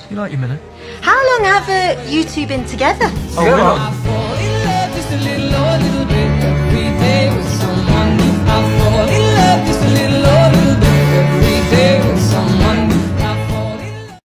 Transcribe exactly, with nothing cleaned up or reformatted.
You like your minute? How long have uh, you two been together? Oh,